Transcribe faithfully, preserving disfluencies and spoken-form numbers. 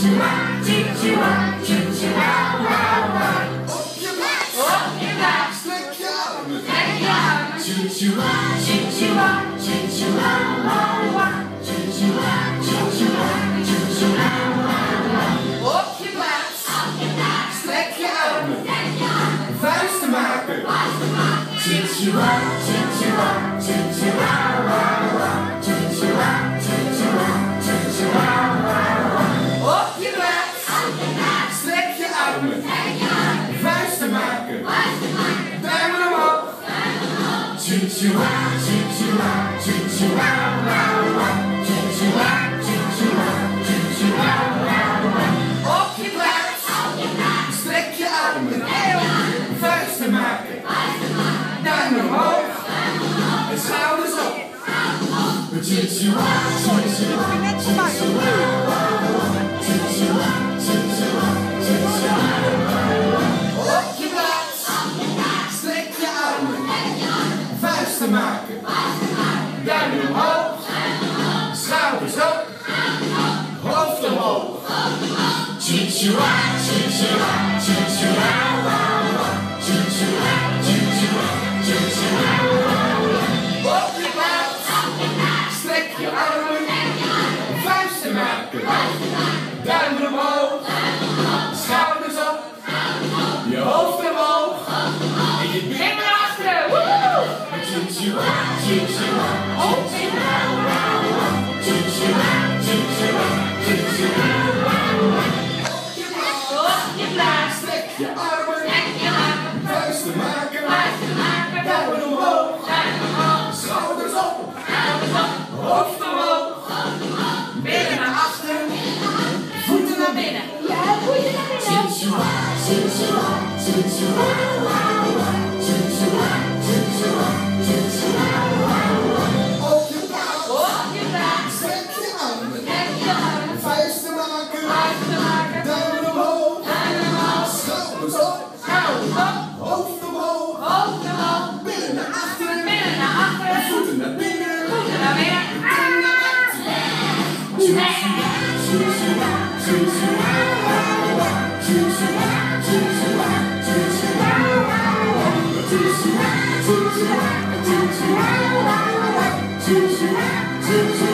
Choo-choo-wa, choo-choo-wa, choo-choo-wa, wa-wa. Op je plaats, op je plaats. Strek je armen, strek je armen. Choo-choo-wa, choo-choo-wa, choo-choo-wa, wa-wa. Choo-choo-wa, choo-choo-wa, choo-choo-wa, wa-wa. Op je plaats, op je plaats. Strek je armen, strek je armen. Vuisten maken, vuisten maken. Choo-choo-wa, choo-choo-wa, choo-choo-wa, wa-wa. Choo-choo-wa, choo-choo-wa, choo-choo-wa, wa-wa. Op je plaats, op je plaats. Strek je armen, strek je armen. Vuisten maken, vuisten maken. Duimen omhoog, duimen omhoog. Choo-choo-wa, choo-choo-wa, choo-choo-wa, wa-wa. Choo-choo-wa, choo-choo-wa, choo-choo-wa, wa-wa. Op je plaats, op je plaats. Strek je armen, strek je armen. Vuisten maken, vuisten maken. Duimen omhoog, duimen omhoog. En schouders op. Choo-choo-wa, choo-choo-wa, choo-choo-wa, wa-wa. Choo-choo-wa, choo-choo-wa, choo-choo-wa, wa-wa. Op je plaats, op je plaats. Strek je armen, strek je armen. Vuisten maken, vuisten maken. Duimen omhoog, duimen omhoog. Schouders op, hoofd omhoog. Choo-choo-wa, choo-choo-wa, choo-choo-wa, wa-wa. Choo-choo-wa, choo-choo-wa, choo-choo-wa, wa-wa. Op je plaats, op je plaats. Strek je armen, strek je armen. Vuisten maken, vuisten maken. Duimen omhoog, duimen omhoog. Schouders op, schouders op. Je hoofd omhoog, hoofd omhoog. En je benen naar achteren. Woehoe! Choo-choo-wa, choo-choo-wa, choo-choo-wa, wa-wa. Choo-choo-wa, choo-choo-wa, choo-choo-wa, wa-wa. Op je plaats, op je plaats. Strek je armen, strek je armen. Vuisten maken, vuisten maken. Duimen omhoog, duimen omhoog. Schouders op, schouders op. Hoofd omhoog, hoofd omhoog. Benen naar achteren, voeten naar binnen. Ja, voeten naar binnen. Choo-choo-wa, choo-choo-wa, choo-choo-wa, wa-wa. Choo-choo-wa, choo-choo-wa, choo-choo-wa, wa-wa. Op je plaats, Op je plaats. strek je armen, Strek je armen. vuisten maken, Vuisten maken. duimen omhoog, Duimen omhoog. schouders op, Schouders op. hoofd omhoog, Hoofd omhoog. billen naar achteren, Binnen naar achteren. voeten naar binnen, Voeten naar binnen. kin naar buiten. Choo-choo-wa, choo-choo-wa, choo-choo-wa, wa-wa. Choo-choo-wa, choo-choo-wa, choo-choo-wa, wa-wa. Choo-choo-wa, choo-choo-wa, choo-choo-wa, wa-wa. Choo-choo-wa, choo-choo-wa.